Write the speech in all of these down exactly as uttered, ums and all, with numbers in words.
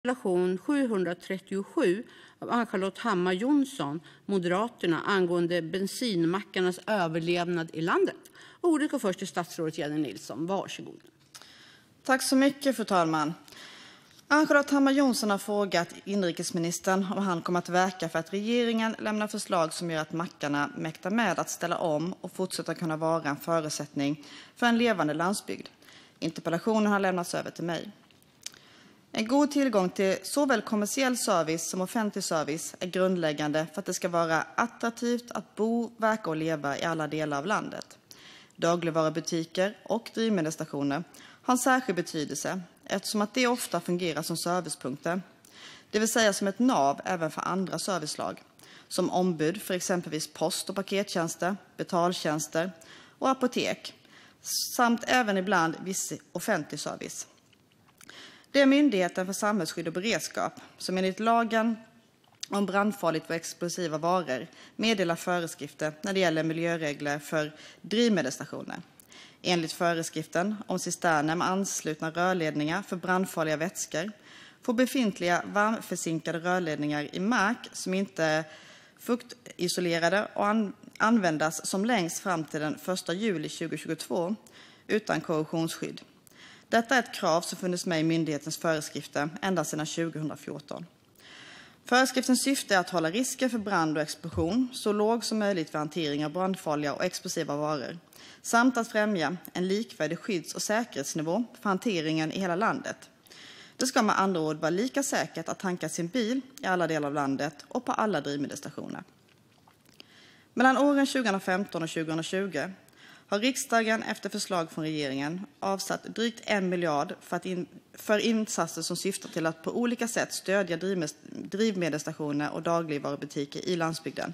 Interpellation sjuhundratrettiosju av Ann-Charlotte Hammar Johnsson, Moderaterna, angående bensinmackarnas överlevnad i landet. Ordet går först till statsrådet Jenny Nilsson. Varsågod. Tack så mycket, fru talman. Ann-Charlotte Hammar Johnsson har frågat inrikesministern om han kommer att verka för att regeringen lämnar förslag som gör att mackarna mäktar med att ställa om och fortsätta kunna vara en förutsättning för en levande landsbygd. Interpellationen har lämnats över till mig. En god tillgång till såväl kommersiell service som offentlig service är grundläggande för att det ska vara attraktivt att bo, verka och leva i alla delar av landet. Dagligvarubutiker och drivmedelsstationer har en särskild betydelse eftersom att de ofta fungerar som servicepunkter, det vill säga som ett nav även för andra serviceslag, som ombud för exempelvis post- och pakettjänster, betaltjänster och apotek, samt även ibland viss offentlig service. Det är Myndigheten för samhällsskydd och beredskap som enligt lagen om brandfarligt och explosiva varor meddelar föreskrifter när det gäller miljöregler för drivmedelsstationer. Enligt föreskriften om cisterner med anslutna rörledningar för brandfarliga vätskor får befintliga varmförzinkade rörledningar i mark som inte är fuktisolerade och an- användas som längst fram till den första juli tjugohundratjugotvå utan korrosionsskydd. Detta är ett krav som funnits med i myndighetens föreskrifter ända sedan tjugohundrafjorton. Föreskriftens syfte är att hålla risker för brand och explosion så låg som möjligt för hantering av brandfarliga och explosiva varor, samt att främja en likvärdig skydds- och säkerhetsnivå för hanteringen i hela landet. Det ska med andra ord vara lika säkert att tanka sin bil i alla delar av landet och på alla drivmedelsstationer. Mellan åren tjugohundrafemton och tjugohundratjugo har riksdagen efter förslag från regeringen avsatt drygt en miljard för, att in, för insatser som syftar till att på olika sätt stödja drivmedelsstationer och dagligvarubutiker i landsbygden.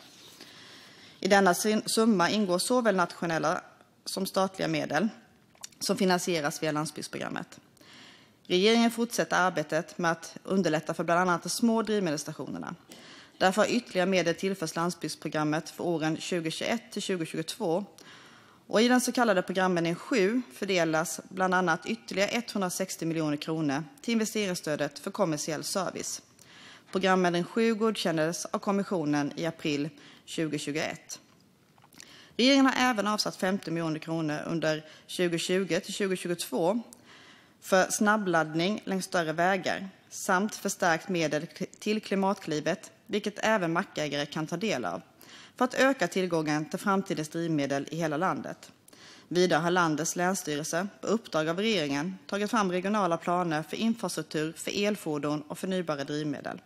I denna summa ingår såväl nationella som statliga medel som finansieras via landsbygdsprogrammet. Regeringen fortsätter arbetet med att underlätta för bland annat de små drivmedelsstationerna. Därför har ytterligare medel tillförts landsbygdsprogrammet för åren tjugohundratjugoett till tjugohundratjugotvå. Och i den så kallade programändring sju fördelas bland annat ytterligare etthundrasextio miljoner kronor till investeringsstödet för kommersiell service. Programändring sju godkändes av kommissionen i april tjugohundratjugoett. Regeringen har även avsatt femtio miljoner kronor under tjugotjugo till tjugotjugotvå för snabbladdning längs större vägar samt förstärkt medel till Klimatklivet, vilket även mackägare kan ta del av, för att öka tillgången till framtidens drivmedel i hela landet. Vidare har landets länsstyrelse på uppdrag av regeringen tagit fram regionala planer för infrastruktur för elfordon och förnybara drivmedel.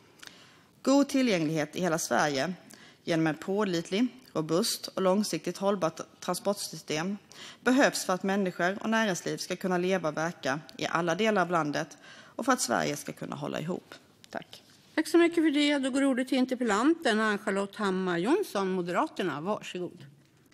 God tillgänglighet i hela Sverige genom en pålitlig, robust och långsiktigt hållbart transportsystem behövs för att människor och näringsliv ska kunna leva och verka i alla delar av landet och för att Sverige ska kunna hålla ihop. Tack. Tack så mycket för det. Då går ordet till interpellanten Ann-Charlotte Hammar Johnsson, Moderaterna. Varsågod.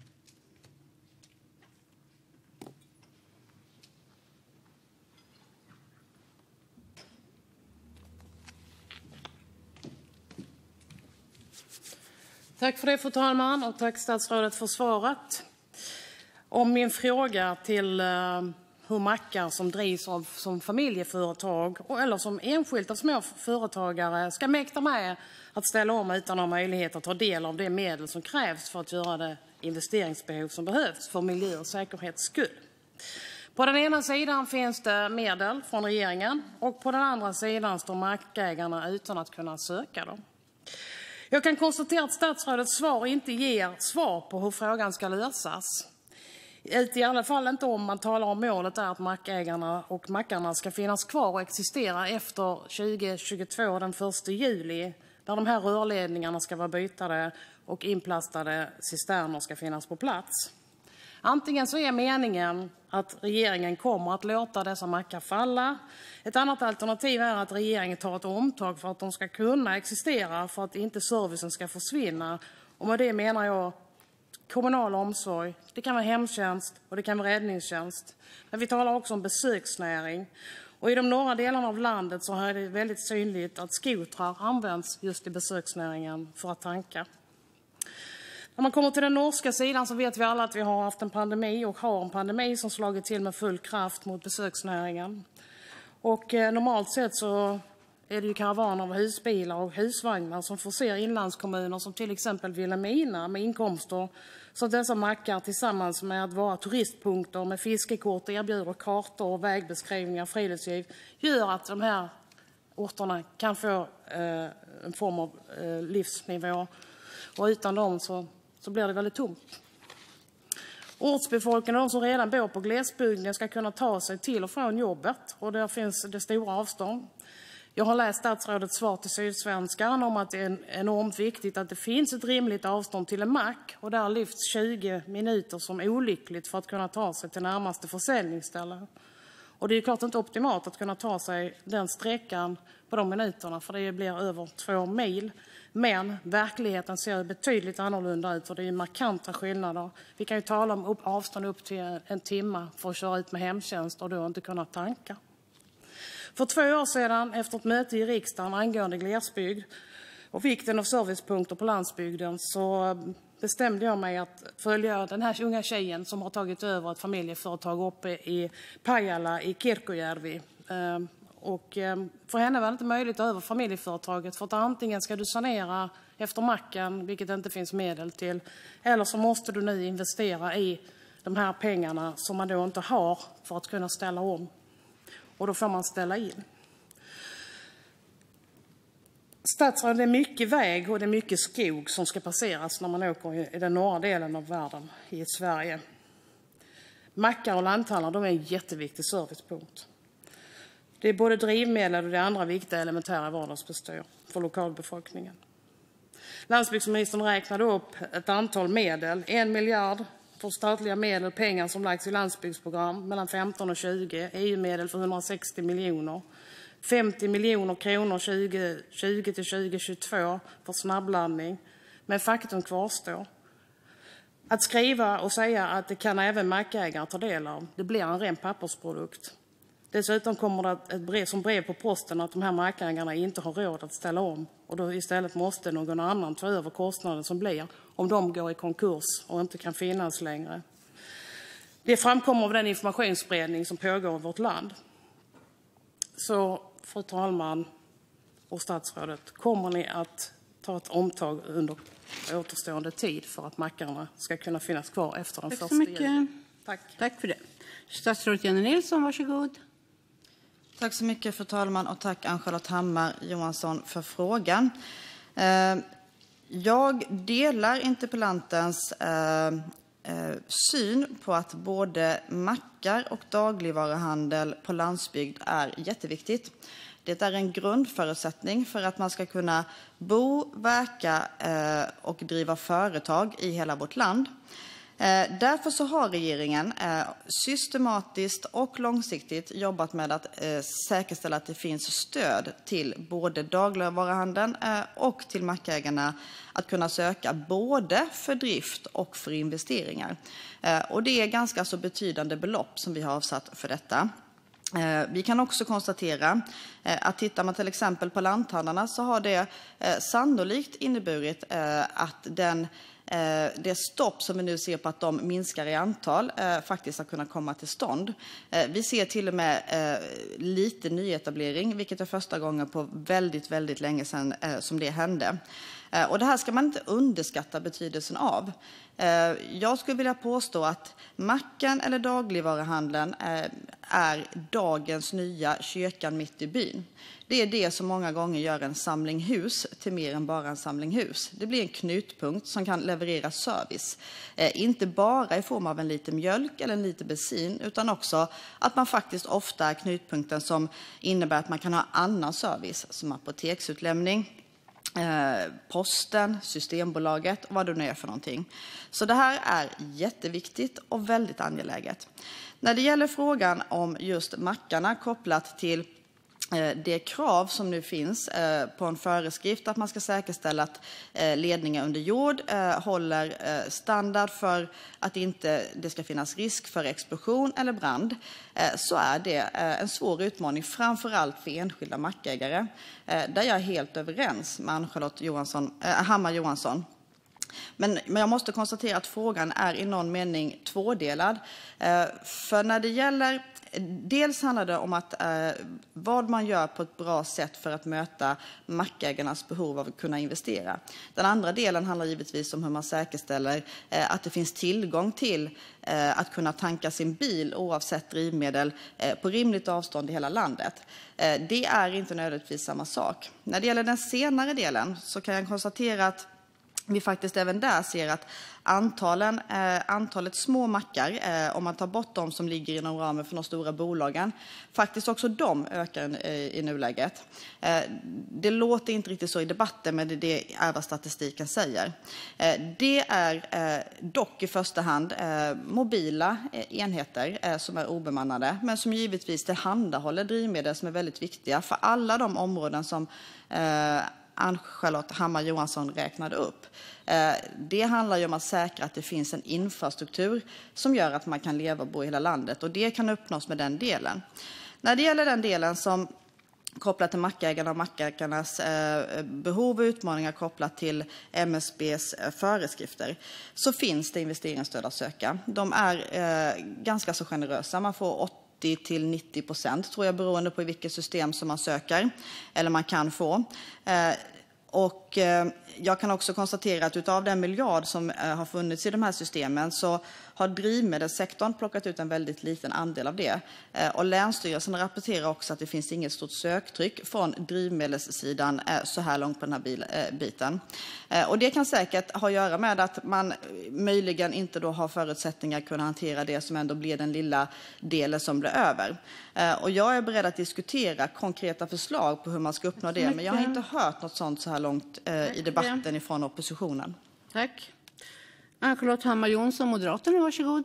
Tack för det, fru talman, och tack statsrådet för svaret. Om min fråga till uh, hur mackar som drivs av som familjeföretag och, eller som enskilda små företagare ska mäkta med att ställa om utan att ha möjlighet att ta del av de medel som krävs för att göra det investeringsbehov som behövs för miljö- och säkerhets skull. På den ena sidan finns det medel från regeringen och på den andra sidan står mackägarna utan att kunna söka dem. Jag kan konstatera att statsrådets svar inte ger svar på hur frågan ska lösas. I alla fall inte om man talar om målet är att mackägarna och mackarna ska finnas kvar och existera efter tjugohundratjugotvå, den första juli, när de här rörledningarna ska vara bytade och inplastade cisterner ska finnas på plats. Antingen så är meningen att regeringen kommer att låta dessa mackar falla. Ett annat alternativ är att regeringen tar ett omtag för att de ska kunna existera, för att inte servicen ska försvinna. Och med det menar jag kommunal omsorg, det kan vara hemtjänst och det kan vara räddningstjänst. Men vi talar också om besöksnäring. Och i de norra delarna av landet så är det väldigt synligt att skotrar används just i besöksnäringen för att tanka. När man kommer till den norska sidan så vet vi alla att vi har haft en pandemi och har en pandemi som slagit till med full kraft mot besöksnäringen. Och eh, normalt sett så är det ju karavaner av husbilar och husvagnar som förser inlandskommuner som till exempel Vilhelmina med inkomster. Så dessa mackar tillsammans med att vara turistpunkter med fiskekort, erbjuder kartor och vägbeskrivningar, friluftsliv, gör att de här orterna kan få eh, en form av eh, livsnivå. Och utan dem så, så blir det väldigt tomt. Ortsbefolkningen, de som redan bor på glesbygden, ska kunna ta sig till och från jobbet. Och där finns det stora avstånd. Jag har läst statsrådets svar till Sydsvenskan om att det är enormt viktigt att det finns ett rimligt avstånd till en mack. Och där lyfts tjugo minuter som olyckligt för att kunna ta sig till närmaste försäljningsställe. Och det är klart inte optimalt att kunna ta sig den sträckan på de minuterna, för det blir över två mil. Men verkligheten ser betydligt annorlunda ut och det är markanta skillnader. Vi kan ju tala om upp, avstånd upp till en timme för att köra ut med hemtjänst och då inte kunna tanka. För två år sedan, efter ett möte i riksdagen angående glesbygd och vikten av servicepunkter på landsbygden, så bestämde jag mig att följa den här unga tjejen som har tagit över ett familjeföretag uppe i Pajala i Kirkojärvi. Och för henne var det inte möjligt att ta över familjeföretaget, för att antingen ska du sanera efter macken, vilket inte finns medel till, eller så måste du nu investera i de här pengarna som man då inte har för att kunna ställa om. Och då får man ställa in. Stadsråd, det är mycket väg och det är mycket skog som ska passeras när man åker i den norra delen av världen i Sverige. Mackar och lanthandlar, de är en jätteviktig servicepunkt. Det är både drivmedel och det andra viktiga elementära vardagsbestyr för lokalbefolkningen. Landsbygdsministern räknade upp ett antal medel. En miljard för statliga medel, pengar som lagts i landsbygdsprogram mellan femton och tjugo. E U-medel för hundrasextio miljoner. femtio miljoner kronor tjugo tjugo till tjugo tjugotvå för snabbladdning. Men faktum kvarstår. Att skriva och säga att det kan även mackägare ta del av, det blir en ren pappersprodukt. Dessutom kommer det ett brev som brev på posten att de här mackägarna inte har råd att ställa om. Och då istället måste någon annan ta över kostnaden som blir om de går i konkurs och inte kan finnas längre. Det framkommer av den informationsspridning som pågår i vårt land. Så, fru talman och statsrådet, kommer ni att ta ett omtag under återstående tid för att mackarna ska kunna finnas kvar efter den första juli? Tack. Tack för det. Statsrådet Jenny Nilsson, varsågod. Tack så mycket, fru talman, och tack Ann-Charlotte Hammar Johnsson för frågan. Jag delar interpellantens syn på att både mackar och dagligvaruhandel på landsbygd är jätteviktigt. Det är en grundförutsättning för att man ska kunna bo, verka och driva företag i hela vårt land. Därför så har regeringen systematiskt och långsiktigt jobbat med att säkerställa att det finns stöd till både dagligvaruhandeln och till mackägarna att kunna söka både för drift och för investeringar. Och det är ganska så betydande belopp som vi har avsatt för detta. Vi kan också konstatera att tittar man till exempel på lanthandlarna så har det sannolikt inneburit att den det stopp som vi nu ser på att de minskar i antal eh, faktiskt har kunnat komma till stånd. Eh, vi ser till och med eh, lite nyetablering, vilket är första gången på väldigt, väldigt länge sedan eh, som det hände. Eh, och det här ska man inte underskatta betydelsen av. Eh, jag skulle vilja påstå att macken eller dagligvaruhandeln eh, är dagens nya kyrkan mitt i byn. Det är det som många gånger gör en samling hus till mer än bara en samling hus. Det blir en knutpunkt som kan leverera service. Eh, inte bara i form av en liten mjölk eller en liten bensin, utan också att man faktiskt ofta är knutpunkten som innebär att man kan ha annan service som apoteksutlämning, eh, posten, Systembolaget och vad det nu är för någonting. Så det här är jätteviktigt och väldigt angeläget. När det gäller frågan om just mackarna kopplat till det krav som nu finns på en föreskrift att man ska säkerställa att ledningar under jord håller standard för att inte det ska finnas risk för explosion eller brand, så är det en svår utmaning, framför allt för enskilda mackägare. Där jag är helt överens med Ann-Charlotte Johansson, Hammar Johnsson. Men, men jag måste konstatera att frågan är i någon mening tvådelad. För när det gäller dels handlar det om att, eh, vad man gör på ett bra sätt för att möta mackägarnas behov av att kunna investera. Den andra delen handlar givetvis om hur man säkerställer eh, att det finns tillgång till eh, att kunna tanka sin bil oavsett drivmedel eh, på rimligt avstånd i hela landet. Eh, det är inte nödvändigtvis samma sak. När det gäller den senare delen så kan jag konstatera att vi faktiskt även där ser att antalen, eh, antalet små mackar, eh, om man tar bort de som ligger inom ramen för de stora bolagen, faktiskt också de ökar eh, i nuläget. Eh, det låter inte riktigt så i debatten, men det, det är vad statistiken säger. Eh, det är eh, dock i första hand eh, mobila eh, enheter eh, som är obemannade, men som givetvis tillhandahåller drivmedel som är väldigt viktiga för alla de områden som eh, Ann-Charlotte Hammar Johnsson räknade upp. Det handlar ju om att säkra att det finns en infrastruktur som gör att man kan leva och bo i hela landet, och det kan uppnås med den delen. När det gäller den delen som kopplat till mackägarna och mackägarnas behov och utmaningar kopplat till M S B:s föreskrifter, så finns det investeringsstöd att söka. De är ganska så generösa. Man får åttio till nittio procent, tror jag, beroende på vilket system som man söker eller man kan få. Och jag kan också konstatera att utav den miljard som har funnits i de här systemen så har drivmedelssektorn plockat ut en väldigt liten andel av det. Och Länsstyrelsen rapporterar också att det finns inget stort söktryck från drivmedelssidan så här långt på den här biten. Och det kan säkert ha att göra med att man möjligen inte då har förutsättningar att kunna hantera det som ändå blir den lilla delen som blir över. Och jag är beredd att diskutera konkreta förslag på hur man ska uppnå det, men jag har inte hört något sånt så här långt i debatten ifrån oppositionen. Tack. Ann-Charlotte Hammar Johnsson, Moderaterna, varsågod.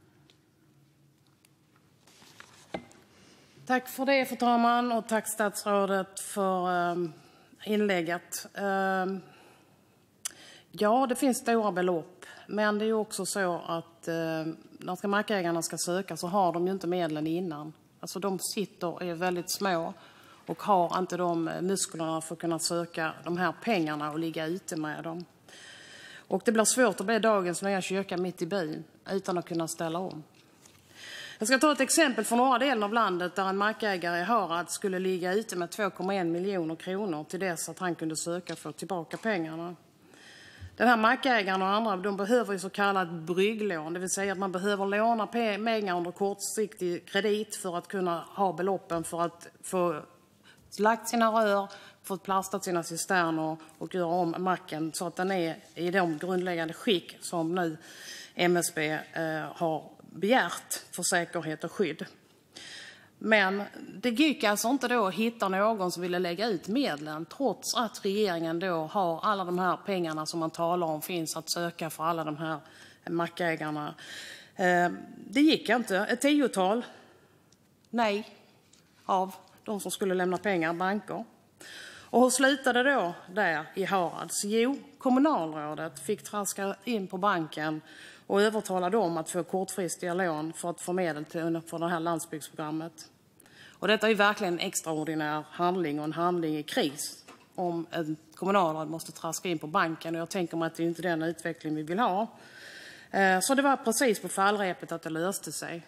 Tack för det, fru talman, och tack statsrådet för um, inlägget. Um, ja, det finns stora belopp, men det är ju också så att uh, när ska mackägarna ska söka så har de ju inte medlen innan. Alltså de sitter är väldigt små och har inte de musklerna för att kunna söka de här pengarna och ligga ute med dem. Och det blir svårt att bli dagens nya kyrka mitt i byn utan att kunna ställa om. Jag ska ta ett exempel från norra delen av landet där en mackägare i Harad skulle ligga ute med två komma en miljoner kronor till dess att han kunde söka för tillbaka pengarna. Den här mackägaren och andra, de behöver ju så kallat brygglån, det vill säga att man behöver låna pengar under kortsiktig kredit för att kunna ha beloppen för att få lagt sina rör, fått plastat sina cisterner och göra om macken så att den är i de grundläggande skick som nu M S B eh, har begärt för säkerhet och skydd. Men det gick alltså inte då att hitta någon som ville lägga ut medlen trots att regeringen då har alla de här pengarna som man talar om finns att söka för alla de här mackägarna. Eh, det gick inte. Ett tiotal nej av de som skulle lämna pengar, banker. Och hur slutade det då där i Harads? Jo, kommunalrådet fick traska in på banken och övertala dem att få kortfristiga lån för att få medel till för det här landsbygdsprogrammet. Och detta är verkligen en extraordinär handling och en handling i kris om en kommunalråd måste traska in på banken. Och jag tänker mig att det inte är den utveckling vi vill ha. Så det var precis på fallrepet att det löste sig.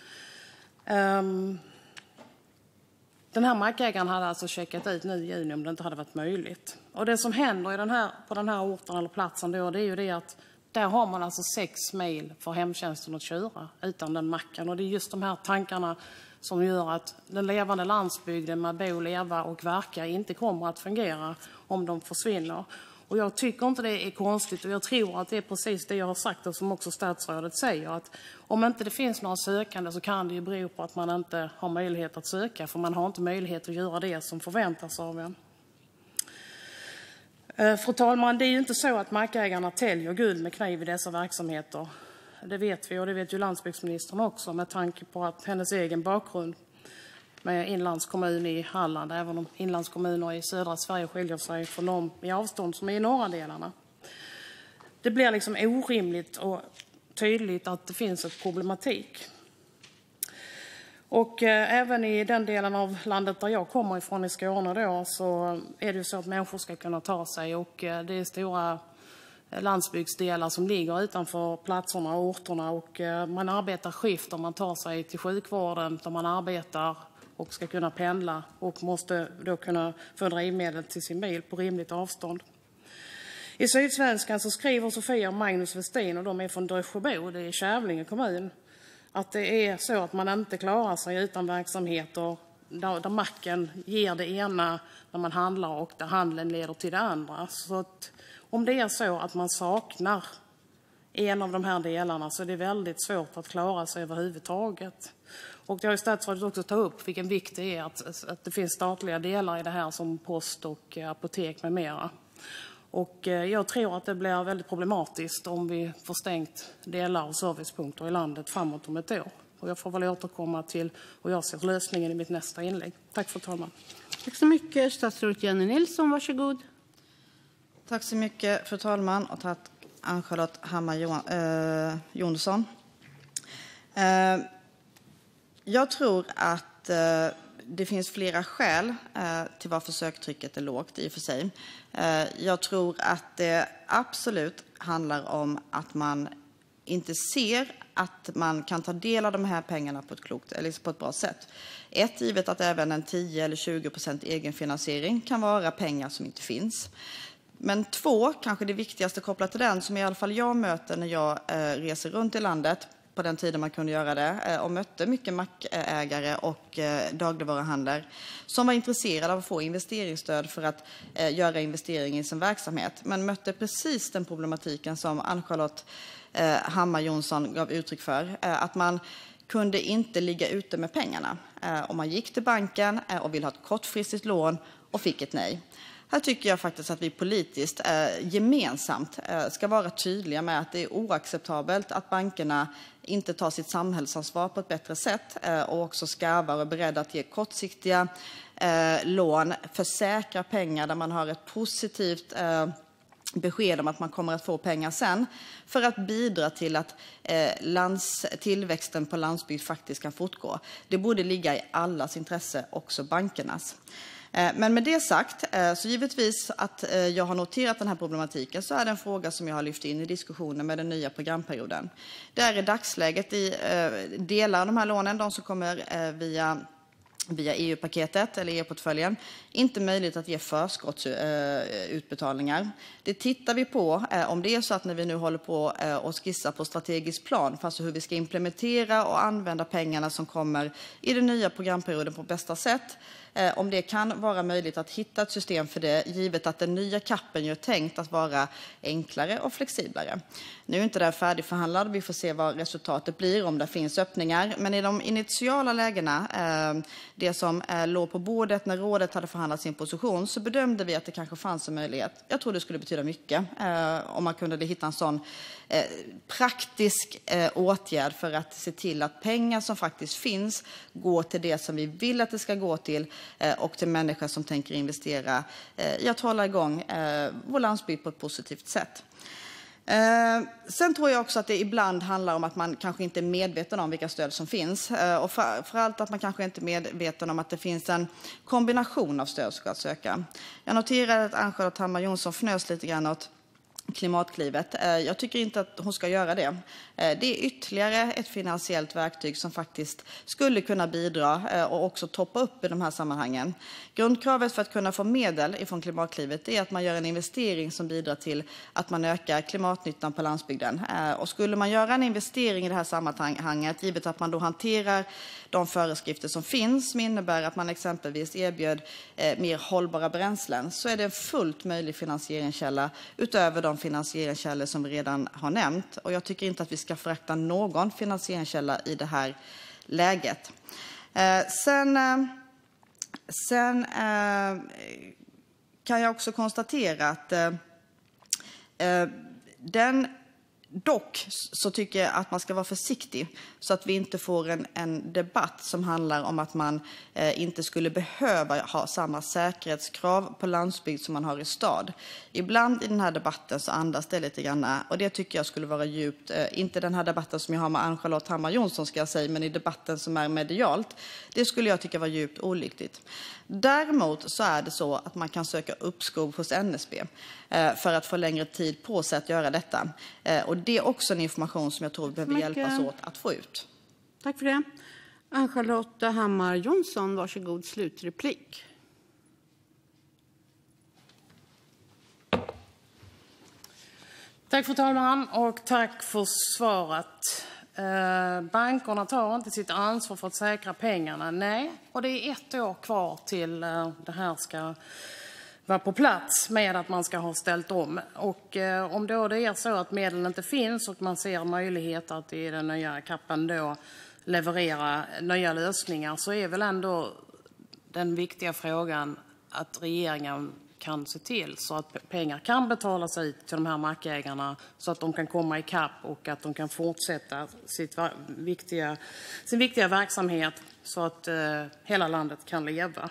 Um, Den här mackägaren hade alltså checkat ut nu i juni om det inte hade varit möjligt. Och det som händer i den här, på den här orten eller platsen då, det är ju det att där har man alltså sex mil för hemtjänsten att köra utan den macken. Och det är just de här tankarna som gör att den levande landsbygden med bo, leva och verka inte kommer att fungera om de försvinner. Och jag tycker inte det är konstigt, och jag tror att det är precis det jag har sagt och som också statsrådet säger, att om inte det finns några sökande så kan det ju bero på att man inte har möjlighet att söka, för man har inte möjlighet att göra det som förväntas av en. Fru talman, det är ju inte så att mackägarna täljer guld med kniv i dessa verksamheter. Det vet vi, och det vet ju landsbygdsministern också, med tanke på att hennes egen bakgrund med inlandskommun i Halland, även om inlandskommuner i södra Sverige skiljer sig från dem i avstånd som är i norra delarna. Det blir liksom orimligt och tydligt att det finns ett problematik. Och eh, även i den delen av landet där jag kommer ifrån, i Skåne då, så är det ju så att människor ska kunna ta sig, och eh, det är stora landsbygdsdelar som ligger utanför platserna och orterna, och man arbetar skift om man tar sig till sjukvården där man arbetar och ska kunna pendla och måste då kunna få drivmedel till sin bil på rimligt avstånd. I Sydsvenskan så skriver Sofia och Magnus Westin, och de är från Dösjebo, det är Kävlinge kommun, att det är så att man inte klarar sig utan verksamheter där, där macken ger det ena när man handlar och där handeln leder till det andra. Så att om det är så att man saknar en av de här delarna så är det väldigt svårt att klara sig överhuvudtaget. Och det har ju statsrådet också tagit upp vilken vikt det är att, att det finns statliga delar i det här som post och apotek med mera. Och jag tror att det blir väldigt problematiskt om vi får stängt delar av servicepunkter i landet framåt om ett år. Och jag får väl återkomma till hur jag ser lösningen i mitt nästa inlägg. Tack för talman. Tack så mycket. Statsrådet Jenny Nilsson, varsågod. Tack så mycket, fru talman, och tack Ann-Charlotte Hammar äh, Jonsson. Äh, jag tror att äh, det finns flera skäl äh, till varför söktrycket är lågt i och för sig. Äh, jag tror att det absolut handlar om att man inte ser att man kan ta del av de här pengarna på ett klokt eller på ett bra sätt. Ett, givet att även en tio eller tjugo procent egenfinansiering kan vara pengar som inte finns. Men två, kanske det viktigaste kopplat till den, som i alla fall jag möter när jag eh, reser runt i landet på den tiden man kunde göra det eh, och mötte mycket mackägare och eh, dagligvaruhandlare som var intresserade av att få investeringsstöd för att eh, göra investering i sin verksamhet, men mötte precis den problematiken som Ann-Charlotte eh, Hammar Jonsson gav uttryck för, eh, att man kunde inte ligga ute med pengarna. Eh, om man gick till banken eh, och ville ha ett kortfristigt lån och fick ett nej. Här tycker jag faktiskt att vi politiskt eh, gemensamt eh, ska vara tydliga med att det är oacceptabelt att bankerna inte tar sitt samhällsansvar på ett bättre sätt eh, och också skarvar och är beredda att ge kortsiktiga eh, lån för säkra pengar där man har ett positivt eh, besked om att man kommer att få pengar sen för att bidra till att eh, lands, tillväxten på landsbygd faktiskt kan fortgå. Det borde ligga i allas intresse, också bankernas. Men med det sagt, så givetvis att jag har noterat den här problematiken, så är det en fråga som jag har lyft in i diskussionen med den nya programperioden. Det är i dagsläget i delar av de här lånen, de som kommer via via E U-paketet eller E U-portföljen, inte möjligt att ge förskottsutbetalningar. Det tittar vi på om det är så att när vi nu håller på och skissar på strategisk plan för alltså hur vi ska implementera och använda pengarna som kommer i den nya programperioden på bästa sätt, om det kan vara möjligt att hitta ett system för det, givet att den nya kappen ju är tänkt att vara enklare och flexiblare. Nu är inte det färdigförhandlad, vi får se vad resultatet blir, om det finns öppningar. Men i de initiala lägena, det som låg på bordet när rådet hade förhandlat sin position, så bedömde vi att det kanske fanns en möjlighet. Jag tror det skulle betyda mycket om man kunde hitta en sån praktisk åtgärd för att se till att pengar som faktiskt finns går till det som vi vill att det ska gå till, och till människor som tänker investera i att hålla igång vår landsbygd på ett positivt sätt. Sen tror jag också att det ibland handlar om att man kanske inte är medveten om vilka stöd som finns, och framförallt att man kanske inte är medveten om att det finns en kombination av stöd som ska söka. Jag noterar att Ann-Charlotte Hammar Jonsson fnös lite grann åt Klimatklivet. Jag tycker inte att hon ska göra det. Det är ytterligare ett finansiellt verktyg som faktiskt skulle kunna bidra och också toppa upp i de här sammanhangen. Grundkravet för att kunna få medel ifrån Klimatklivet är att man gör en investering som bidrar till att man ökar klimatnyttan på landsbygden. Och skulle man göra en investering i det här sammanhanget, givet att man då hanterar de föreskrifter som finns, som innebär att man exempelvis erbjöd eh, mer hållbara bränslen, så är det en fullt möjlig finansieringskälla utöver de finansieringskällor som vi redan har nämnt. Och jag tycker inte att vi ska förakta någon finansieringskälla i det här läget. Eh, sen eh, sen eh, kan jag också konstatera att eh, den Dock så tycker jag att man ska vara försiktig så att vi inte får en, en debatt som handlar om att man eh, inte skulle behöva ha samma säkerhetskrav på landsbygd som man har i stad. Ibland i den här debatten så andas det lite grann, och det tycker jag skulle vara djupt, eh, inte den här debatten som jag har med Ann-Charlotte Hammar Johnsson ska jag säga, men i debatten som är medialt. Det skulle jag tycka var djupt olyckligt. Däremot så är det så att man kan söka uppskov hos N S B eh, för att få längre tid på sig att göra detta. Eh, och det är också en information som jag tror vi behöver Mycket. hjälpas åt att få ut. Tack för det. Ann-Charlotte Hammar Johnsson, varsågod, slutreplik. Tack fru talman och tack för svaret. Eh, bankerna tar inte sitt ansvar för att säkra pengarna. Nej, och det är ett år kvar till eh, det här ska vara på plats med att man ska ha ställt om. Och eh, om då det är så att medel inte finns och man ser möjlighet att i den nya kappen då leverera nya lösningar, så är väl ändå den viktiga frågan att regeringen kan se till så att pengar kan betalas ut till de här mackägarna så att de kan komma i kapp och att de kan fortsätta sitt viktiga, sin viktiga verksamhet så att eh, hela landet kan leva.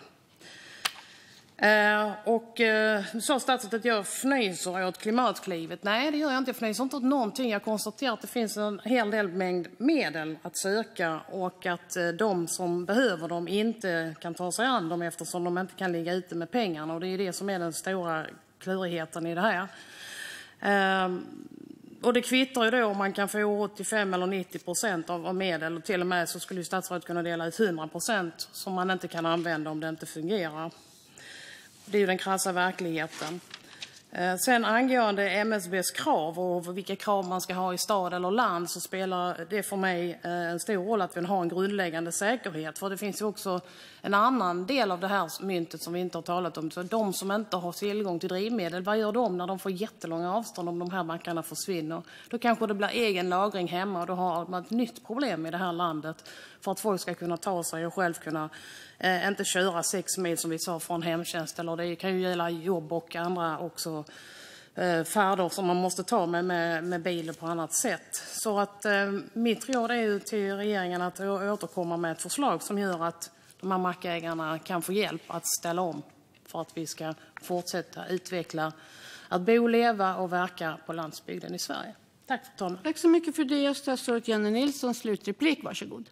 Eh, och eh, sa statsrådet att jag fnyser åt klimatklivet. Nej, det gör jag inte. Jag fnyser inte åt någonting. Jag konstaterar att det finns en hel del mängd medel att söka och att eh, de som behöver dem inte kan ta sig an dem eftersom de inte kan ligga ute med pengarna. Och det är det som är den stora klurigheten i det här. Eh, och det kvittar ju då om man kan få åttiofem eller nittio procent av, av medel. Och till och med så skulle ju statsrådet kunna dela ut hundra procent som man inte kan använda om det inte fungerar. Det är ju den krassa verkligheten. Eh, sen angående M S B:s krav och vilka krav man ska ha i stad eller land, så spelar det för mig eh, en stor roll att vi har en grundläggande säkerhet. För det finns ju också en annan del av det här myntet som vi inte har talat om. Så de som inte har tillgång till drivmedel, vad gör de när de får jättelånga avstånd om de här mackarna försvinner? Då kanske det blir egen lagring hemma och då har man ett nytt problem i det här landet för att folk ska kunna ta sig och själv kunna Eh, inte köra sex mil som vi sa från hemtjänst, eller det kan ju gälla jobb och andra också eh, färder som man måste ta med, med, med bilen på annat sätt. Så att eh, mitt råd är ju till regeringen att återkomma med ett förslag som gör att de här mackägarna kan få hjälp att ställa om för att vi ska fortsätta utveckla att bo, leva och verka på landsbygden i Sverige. Tack fru talman. Tack så mycket för det. Statsrådet Jenny Nilsson, slutreplik, varsågod.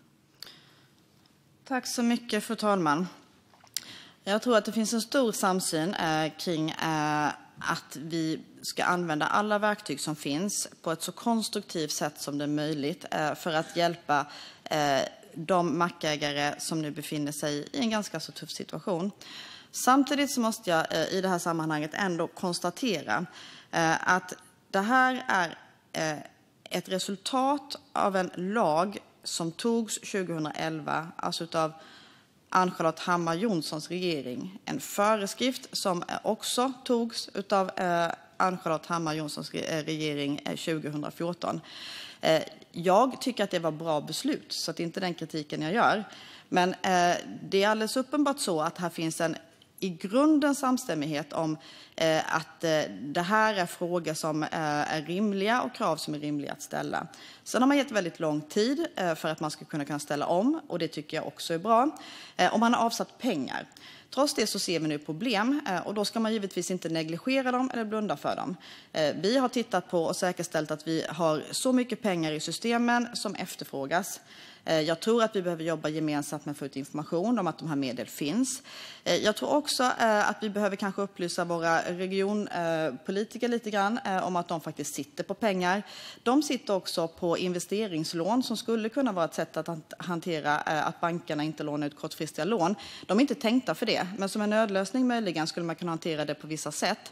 Tack så mycket, fru talman. Jag tror att det finns en stor samsyn eh, kring eh, att vi ska använda alla verktyg som finns på ett så konstruktivt sätt som det är möjligt eh, för att hjälpa eh, de mackägare som nu befinner sig i en ganska så tuff situation. Samtidigt så måste jag eh, i det här sammanhanget ändå konstatera eh, att det här är eh, ett resultat av en lag som togs tjugohundraelva, alltså av Ann-Charlotte Hammar Johnssons regering. En föreskrift som också togs av eh, Ann-Charlotte Hammar Johnssons regering eh, tjugohundrafjorton. Eh, jag tycker att det var bra beslut, så att det är inte den kritiken jag gör. Men eh, det är alldeles uppenbart så att här finns en i grunden samstämmighet om eh, att eh, det här är frågor som eh, är rimliga och krav som är rimliga att ställa. Sen har man gett väldigt lång tid eh, för att man ska kunna, kunna ställa om, och det tycker jag också är bra. Eh, och man har avsatt pengar. Trots det så ser vi nu problem eh, och då ska man givetvis inte negligera dem eller blunda för dem. Eh, vi har tittat på och säkerställt att vi har så mycket pengar i systemen som efterfrågas. Jag tror att vi behöver jobba gemensamt med att få ut information om att de här medel finns. Jag tror också att vi behöver kanske upplysa våra regionpolitiker lite grann om att de faktiskt sitter på pengar. De sitter också på investeringslån som skulle kunna vara ett sätt att hantera att bankerna inte lånar ut kortfristiga lån. De är inte tänkta för det, men som en nödlösning möjligen skulle man kunna hantera det på vissa sätt.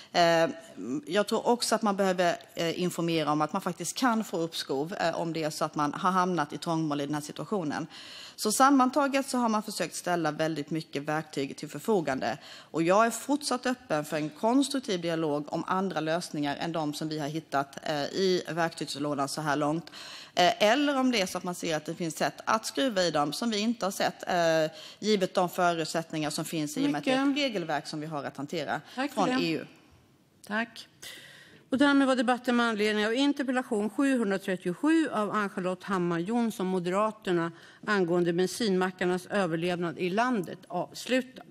Jag tror också att man behöver informera om att man faktiskt kan få uppskov om det är så att man har hamnat i trångmål i den här situationen. Så sammantaget så har man försökt ställa väldigt mycket verktyg till förfogande. Och jag är fortsatt öppen för en konstruktiv dialog om andra lösningar än de som vi har hittat i verktygslådan så här långt. Eller om det är så att man ser att det finns sätt att skruva i dem som vi inte har sett, givet de förutsättningar som finns i och med ett regelverk som vi har att hantera från E U. Tack. Och därmed var debatten med anledning av interpellation sjuhundratrettiosju av Ann-Charlotte Hammar Johnsson, Moderaterna, angående bensinmackarnas överlevnad i landet avslutad.